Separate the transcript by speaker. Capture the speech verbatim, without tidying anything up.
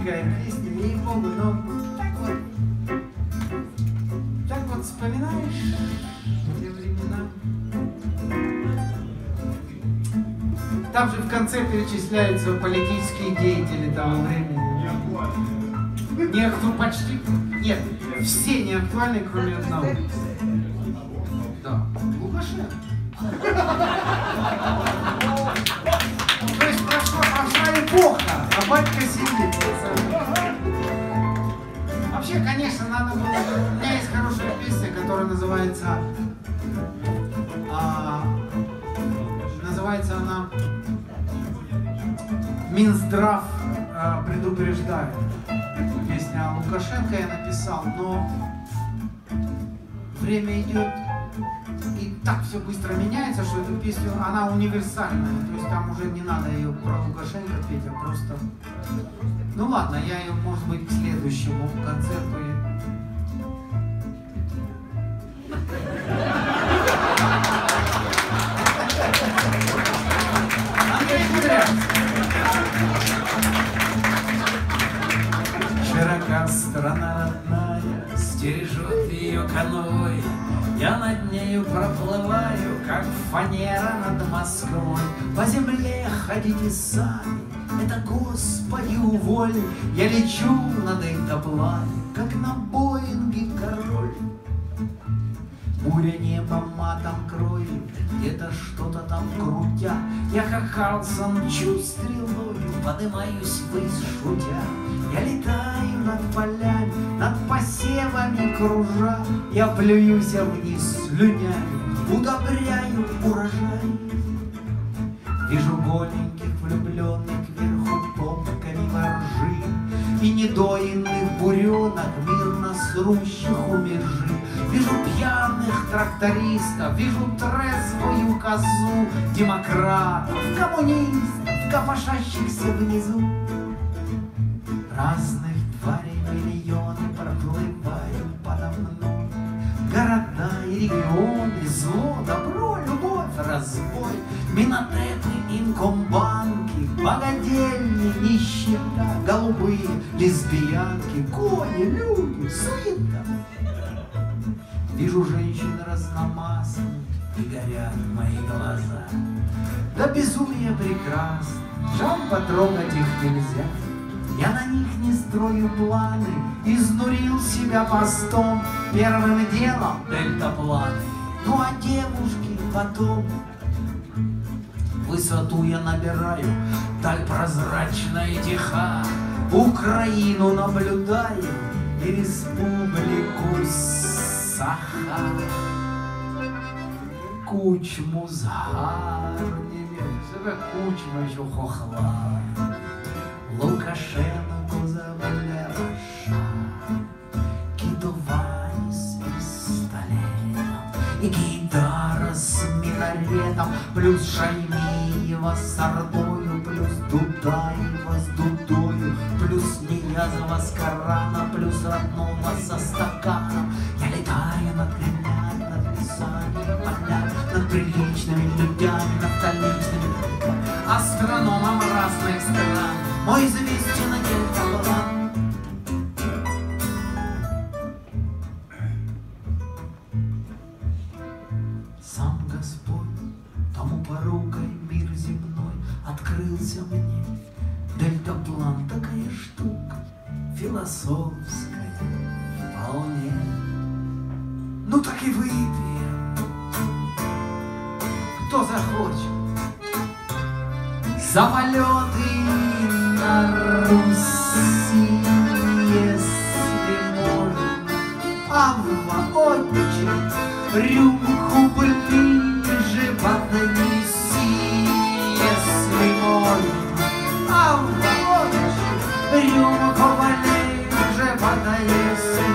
Speaker 1: Дорогая песня, ей-богу, но так вот, так вот вспоминаешь те времена. Там же в конце перечисляются политические деятели того времени. Не акту... почти... Нет, все не актуальны, кроме одного. Да, Лукашенко. То есть прошла, прошла эпоха, а батька сидит. Вообще, конечно, надо было... У меня есть хорошая песня, которая называется... А... Называется она «Минздрав а, предупреждает». Песня о Лукашенко я написал, но время идет, и так все быстро меняется, что эту песню, она универсальная. То есть там уже не надо ее про Лукашенко петь, а просто... Ну ладно, я ее, может быть, к следующему концерту... Широка страна родная, стережет ее конвой. Я над нею проплываю, как фанера над Москвой. По земле ходите сами, это Господи уволь. Я лечу над дельтаплане, как на Боинге король. Буря небо матом кроет, где-то что-то там крутя. Я как Карлсон мчу стрелою, поднимаюсь ввысь шутя. Я летаю над полями, над посевами кружа. Я плююсь вниз слюнями, удобряю урожай. Вижу голеньких влюбленных кверху топками воржи и недоенных буренок, мирно срущих у межи. Вижу пьяных трактористов, вижу трезвую козу, демократов, коммунистов, копошащихся внизу. Разных тварей миллионы проплывают подо мной. Города и регионы, зло, добро, любовь, разбой, минотеты, инкомбанки, богадельни, нищета, голубые лесбиянки, кони, люди, суета. Вижу женщин разномастных, и горят мои глаза. Да безумие прекрасно, жаль, потрогать их нельзя. Я на них не строю планы, изнурил себя постом. Первым делом дельтапланы, ну а девушки потом. Высоту я набираю, даль прозрачная и тиха. Украину наблюдаю и республику Саха. Кучму с гарними, себе кучма еще хохла. Лукашенко заваляша, кидувань с пистолетом и гитара с минаретом, плюс Шаймиева с ордою, плюс Дудаева с дудою, плюс Ниязова с Корана, плюс родного со стаканом. Я летаю над кремлями, над лесами, полями, над приличными людьми, над столичными астрономом разных стран. Мой известен дельтаплан. Сам Господь тому порукой мир земной открылся мне. Дельтаплан такая штука философская вполне. Ну так и выпьем, кто захочет, за полеты на Руси, если можно. Авва, отче, рюмку ближе поднеси, если можно. Авва, отче, рюмку ближе поднеси.